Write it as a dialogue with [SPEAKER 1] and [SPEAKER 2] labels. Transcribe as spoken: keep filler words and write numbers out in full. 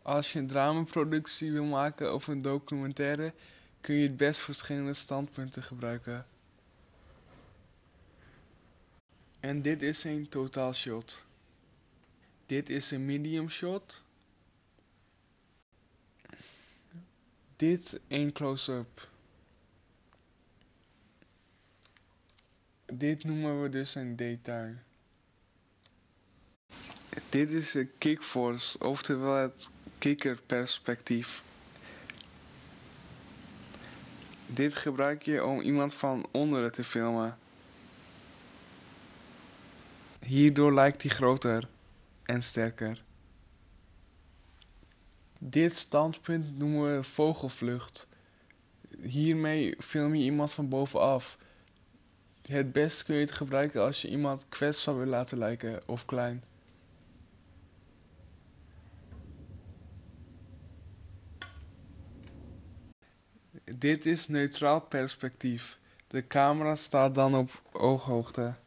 [SPEAKER 1] Als je een dramaproductie wil maken of een documentaire, kun je het best verschillende standpunten gebruiken. En dit is een totaalshot. Dit is een medium shot. Dit een close-up. Dit noemen we dus een detail. Dit is een kickforce, oftewel het kikkerperspectief. Dit gebruik je om iemand van onderen te filmen. Hierdoor lijkt hij groter en sterker. Dit standpunt noemen we vogelvlucht. Hiermee film je iemand van bovenaf. Het best kun je het gebruiken als je iemand kwetsbaar wil laten lijken of klein. Dit is neutraal perspectief. De camera staat dan op ooghoogte.